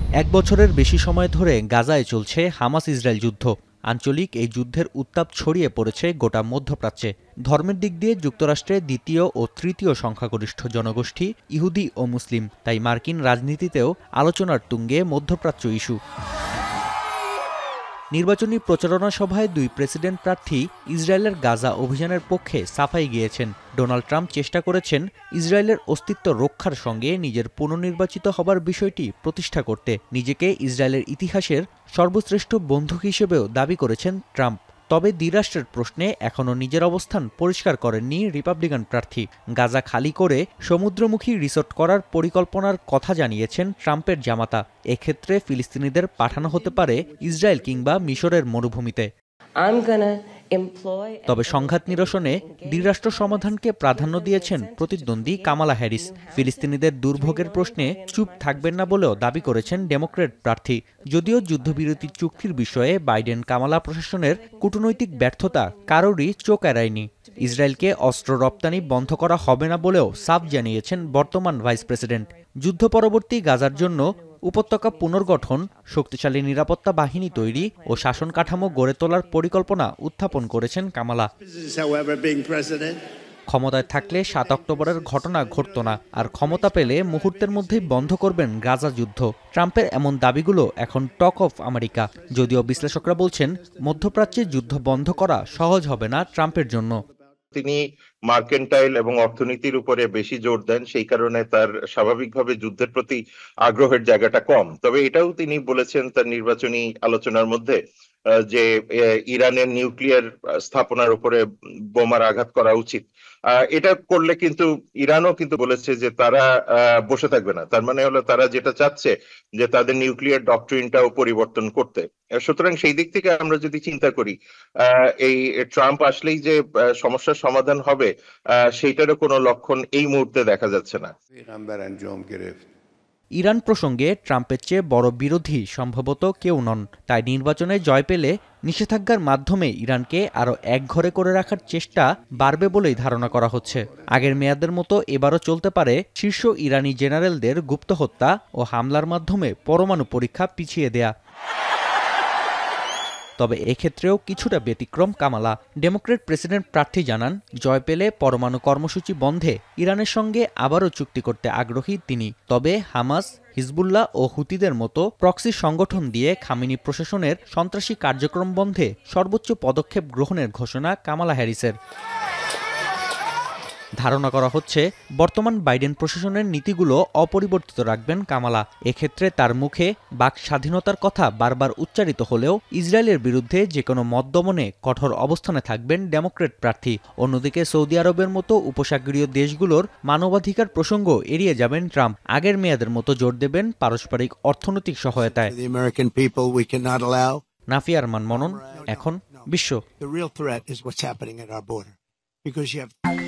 এক বছরের বেশি সময় ধরে গাজায় চলছে হামাস ইসরায়েল যুদ্ধ। আঞ্চলিক এই যুদ্ধের উত্তাপ ছড়িয়ে পড়েছে গোটা মধ্যপ্রাচ্যে। ধর্মের দিক দিয়ে যুক্তরাষ্ট্রে দ্বিতীয় ও তৃতীয় সংখ্যাগরিষ্ঠ জনগোষ্ঠী ইহুদি ও মুসলিম, তাই মার্কিন রাজনীতিতেও আলোচনার তুঙ্গে মধ্যপ্রাচ্য ইস্যু। নির্বাচনী প্রচারণা সভায় দুই প্রেসিডেন্ট প্রার্থী ইসরায়েলের গাজা অভিযানের পক্ষে সাফাই গিয়েছেন। ডোনাল্ড ট্রাম্প চেষ্টা করেছেন ইসরায়েলের অস্তিত্ব রক্ষার সঙ্গে নিজের পুনর্নির্বাচিত হবার বিষয়টি প্রতিষ্ঠা করতে। নিজেকে ইসরায়েলের ইতিহাসের সর্বশ্রেষ্ঠ বন্ধু হিসেবেও দাবি করেছেন ট্রাম্প। তবে দ্বিরাষ্ট্রের প্রশ্নে এখনও নিজের অবস্থান পরিষ্কার করেননি রিপাবলিকান প্রার্থী। গাজা খালি করে সমুদ্রমুখী রিসোর্ট করার পরিকল্পনার কথা জানিয়েছেন ট্রাম্পের জামাতা। এক্ষেত্রে ফিলিস্তিনিদের পাঠানো হতে পারে ইসরায়েল কিংবা মিশরের মরুভূমিতে। তবে সংঘাত নিরসনে দ্বিরাষ্ট্র সমাধানকে প্রাধান্য দিয়েছেন প্রতিদ্বন্দ্বী কামালা হ্যারিস। ফিলিস্তিনিদের দুর্ভোগের প্রশ্নে চুপ থাকবেন না বলেও দাবি করেছেন ডেমোক্র্যাট প্রার্থী। যদিও যুদ্ধবিরতি চুক্তির বিষয়ে বাইডেন কামালা প্রশাসনের কূটনৈতিক ব্যর্থতা কারোরই চোখ এড়ায়নি। ইসরায়েলকে অস্ত্র রপ্তানি বন্ধ করা হবে না বলেও সাফ জানিয়েছেন বর্তমান ভাইস প্রেসিডেন্ট। যুদ্ধ পরবর্তী গাজার জন্য উপত্যকা পুনর্গঠন, শক্তিশালী নিরাপত্তা বাহিনী তৈরি ও শাসন কাঠামো গড়ে তোলার পরিকল্পনা উত্থাপন করেছেন কামালা। ক্ষমতায় থাকলে 7 অক্টোবরের ঘটনা ঘটত না, আর ক্ষমতা পেলে মুহূর্তের মধ্যেই বন্ধ করবেন গাজা যুদ্ধ। ট্রাম্পের এমন দাবিগুলো এখন টক অফ আমেরিকা। যদিও বিশ্লেষকরা বলছেন মধ্যপ্রাচ্যে যুদ্ধ বন্ধ করা সহজ হবে না ট্রাম্পের জন্য। তিনি মার্কেন্টাইল এবং অর্থনীতির উপরে বেশি জোর দেন, সেই কারণে তার স্বাভাবিকভাবে যুদ্ধের প্রতি আগ্রহের জায়গাটা কম। তবে এটাও তিনি বলেছেন তার নির্বাচনী আলোচনার মধ্যে যে ইরানের নিউক্লিয়ার স্থাপনার উপরে বোমার আঘাত করা উচিত। এটা করলে কিন্তু ইরানও কিন্তু বলেছে যে তারা বসে থাকবে না। তার মানে হলো তারা যেটা চাচ্ছে যে তাদের নিউক্লিয়ার ডক্ট্রিনটাও পরিবর্তন করতে। সুতরাং সেই দিক থেকে আমরা যদি চিন্তা করি এই ট্রাম্প আসলেই যে সমস্যার সমাধান হবে সেইটারও কোনো লক্ষণ এই মুহূর্তে দেখা যাচ্ছে না। ইরান প্রসঙ্গে ট্রাম্পের চেয়ে বড় বিরোধী সম্ভবত কেউ নন। তাই নির্বাচনে জয় পেলে নিষেধাজ্ঞার মাধ্যমে ইরানকে আরও একঘরে করে রাখার চেষ্টা বাড়বে বলেই ধারণা করা হচ্ছে। আগের মেয়াদের মতো এবারও চলতে পারে শীর্ষ ইরানি জেনারেলদের গুপ্ত হত্যা ও হামলার মাধ্যমে পরমাণু পরীক্ষা পিছিয়ে দেয়া। তবে এক্ষেত্রেও কিছুটা ব্যতিক্রম কামালা। ডেমোক্র্যাট প্রেসিডেন্ট প্রার্থী জানান, জয় পেলে পরমাণু কর্মসূচি বন্ধে ইরানের সঙ্গে আবারও চুক্তি করতে আগ্রহী তিনি। তবে হামাস, হিজবুল্লাহ ও হুতিদের মতো প্রক্সি সংগঠন দিয়ে খামেনি প্রশাসনের সন্ত্রাসী কার্যক্রম বন্ধে সর্বোচ্চ পদক্ষেপ গ্রহণের ঘোষণা কামালা হ্যারিসের। ধারণা করা হচ্ছে বর্তমান বাইডেন প্রশাসনের নীতিগুলো অপরিবর্তিত রাখবেন কামালা। এক্ষেত্রে তার মুখে বাক স্বাধীনতার কথা বারবার উচ্চারিত হলেও ইসরায়েলের বিরুদ্ধে যে কোনো মত দমনে কঠোর অবস্থানে থাকবেন ডেমোক্র্যাট প্রার্থী। অন্যদিকে সৌদি আরবের মতো উপসাগরীয় দেশগুলোর মানবাধিকার প্রসঙ্গ এড়িয়ে যাবেন ট্রাম্প। আগের মেয়াদের মতো জোর দেবেন পারস্পরিক অর্থনৈতিক সহায়তায়। নাফিয়া আরমান মনন, এখন বিশ্ব।